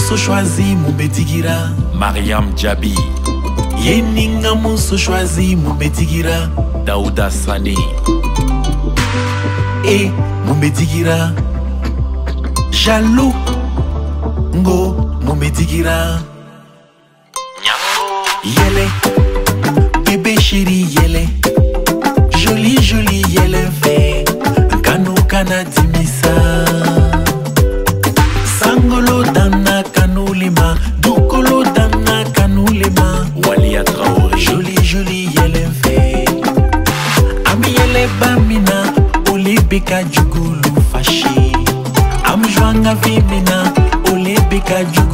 muso choisi mon betigira. Mariam Djabi. Yeninga muso choisi mon betigira. Daouda Sani. Et mon betigira. Jaloux. Ngo mon betigira. Yele. Bébé chéri yele. Joli joli yele fait. Kano kana dimisa. Sangolo dana kanulima. Dukolo dana kanulima. Walia Traoré. Joli joli yele fait. Ami yele bamina. Olebeka jugulu fashi. Am joanga vimina. Olebeka jugulu.